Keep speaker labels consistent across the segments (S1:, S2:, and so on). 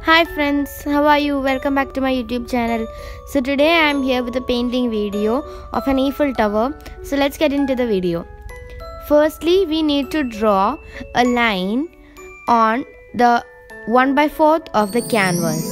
S1: Hi friends, how are you? Welcome back to my YouTube channel. So today I am here with a painting video of an Eiffel Tower. So let's get into the video. Firstly, we need to draw a line on the 1/4 of the canvas.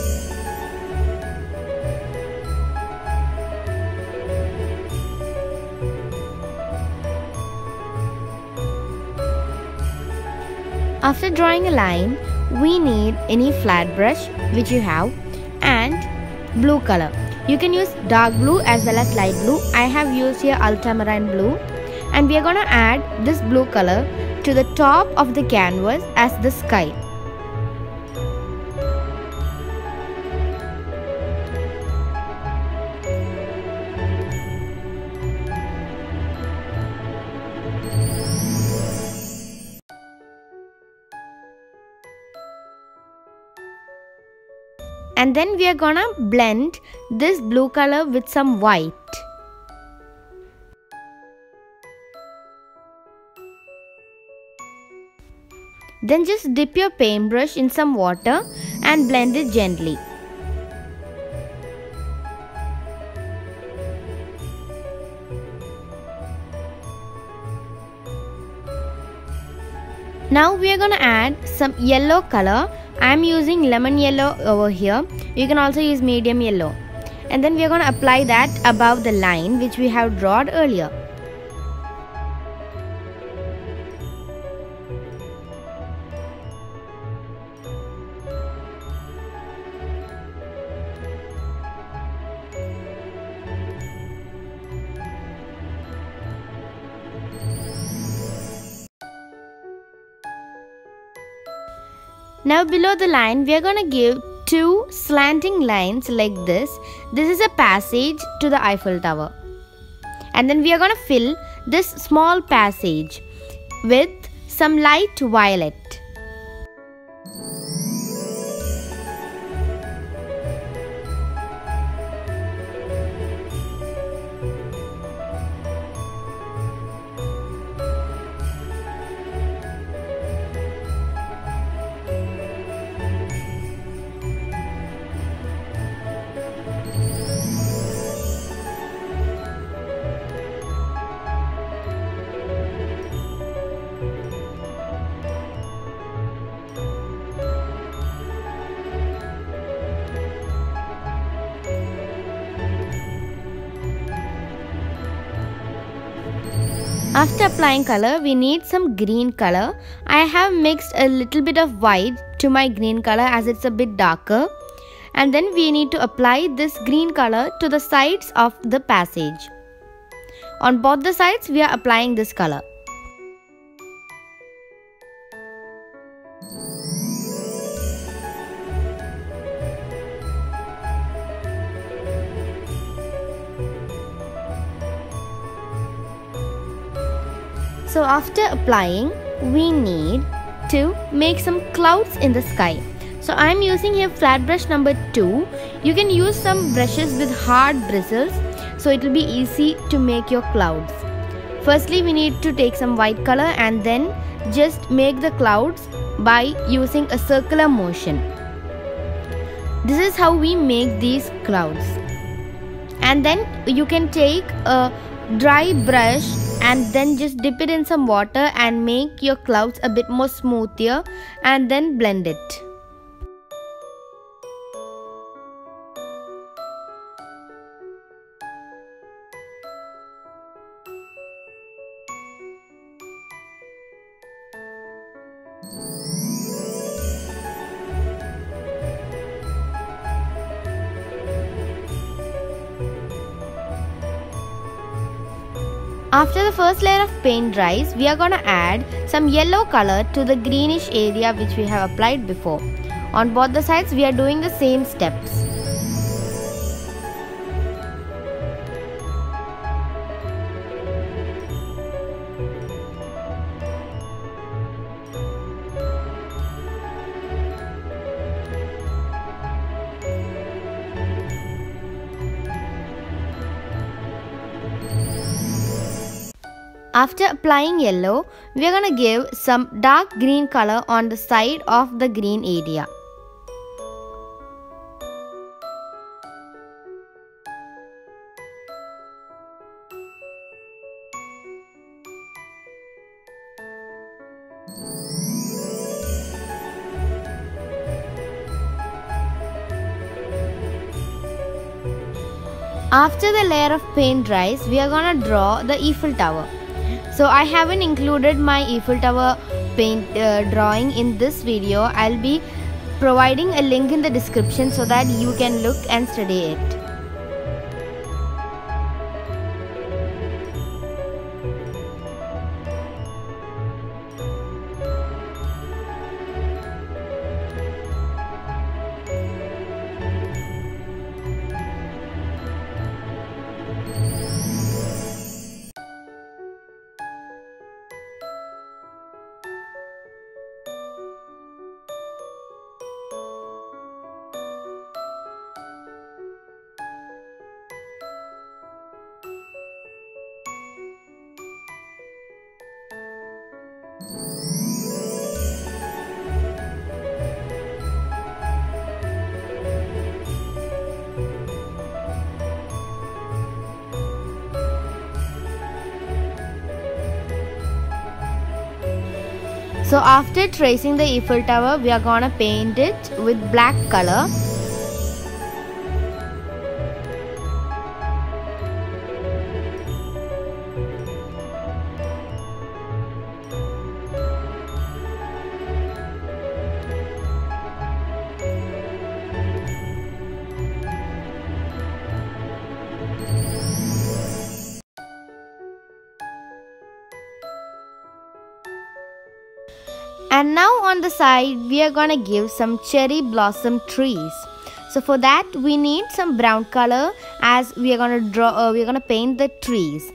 S1: After drawing a line, we need any flat brush which you have and blue color. You can use dark blue as well as light blue. I have used here ultramarine blue, and we are going to add this blue color to the top of the canvas as the sky. And then we are gonna blend this blue color with some white. Then just dip your paintbrush in some water and blend it gently. Now we are gonna add some yellow color. I am using lemon yellow over here. You can also use medium yellow. And then we are going to apply that above the line which we have drawn earlier. Now below the line, we are going to give two slanting lines like this. This is a passage to the Eiffel Tower. And then we are going to fill this small passage with some light violet. After applying color, we need some green color. I have mixed a little bit of white to my green color as it's a bit darker. And then we need to apply this green color to the sides of the passage. On both the sides, we are applying this color. So after applying, we need to make some clouds in the sky. So I am using here flat brush number 2. You can use some brushes with hard bristles, so it will be easy to make your clouds. Firstly, we need to take some white color and then just make the clouds by using a circular motion. This is how we make these clouds. And then you can take a dry brush and then just dip it in some water and make your clouds a bit more smoother and then blend it. After the first layer of paint dries, we are going to add some yellow color to the greenish area which we have applied before. On both the sides, we are doing the same steps. After applying yellow, we are going to give some dark green color on the side of the green area. After the layer of paint dries, we are gonna draw the Eiffel Tower. So I haven't included my Eiffel Tower paint drawing in this video. I'll be providing a link in the description so that you can look and study it. So after tracing the Eiffel Tower, we are gonna paint it with black color. And now on the side, we are gonna give some cherry blossom trees. So for that, we need some brown color as we are gonna paint the trees.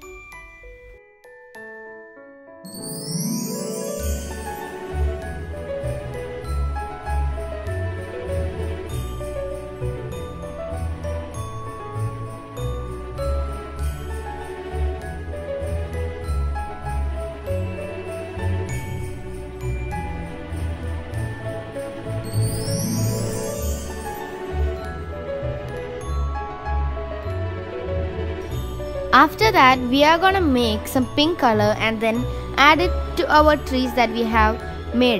S1: After that, we are gonna make some pink color and then add it to our trees that we have made.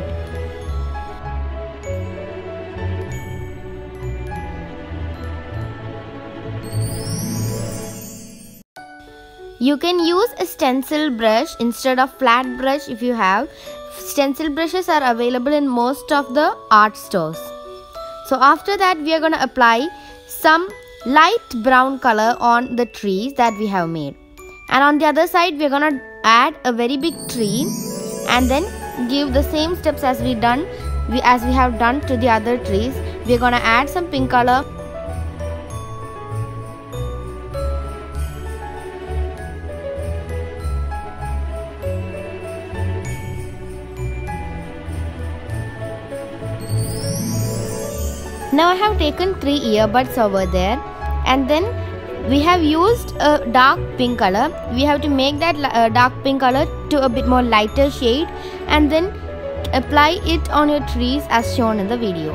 S1: You can use a stencil brush instead of flat brush if you have. Stencil brushes are available in most of the art stores. So after that, we are gonna apply some light brown color on the trees that we have made, and on the other side we are gonna add a very big tree and then give the same steps as we have done to the other trees. We are gonna add some pink color. Now I have taken 3 earbuds over there, and then we have used a dark pink color. We have to make that dark pink color to a bit more lighter shade and then apply it on your trees as shown in the video.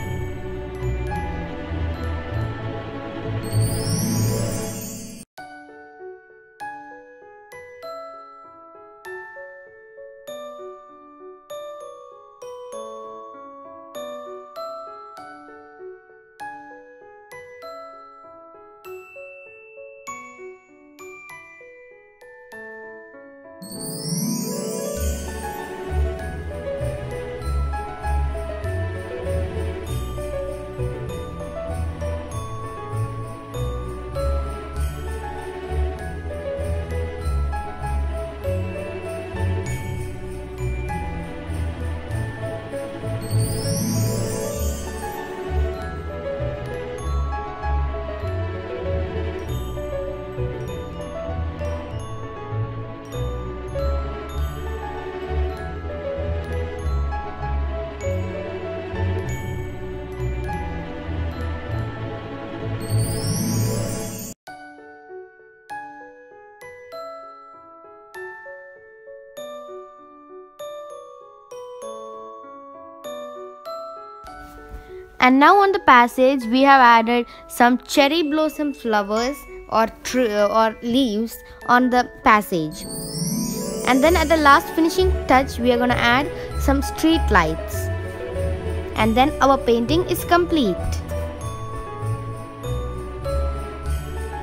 S1: And now on the passage we have added some cherry blossom flowers or leaves on the passage. And then at the last finishing touch we are going to add some street lights. And then our painting is complete.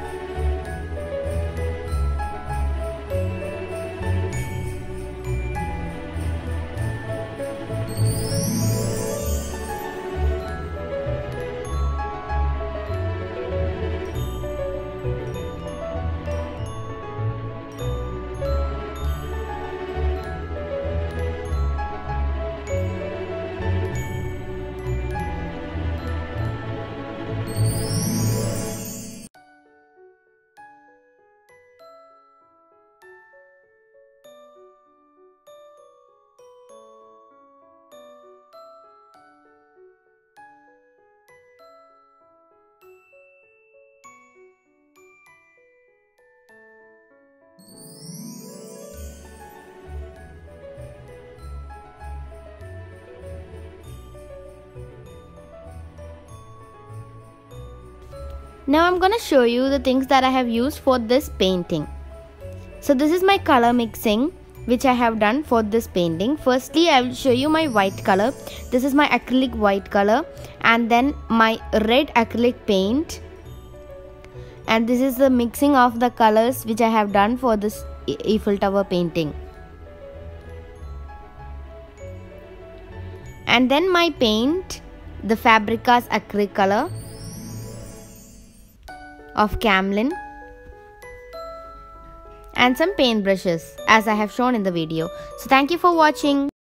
S1: Now I'm gonna show you the things that I have used for this painting. So this is my color mixing which I have done for this painting. Firstly, I will show you my white color. This is my acrylic white color, and then my red acrylic paint. And this is the mixing of the colors which I have done for this Eiffel Tower painting. And then my paint, the Fabrica's acrylic color of Camlin, and some paint brushes as I have shown in the video. So thank you for watching.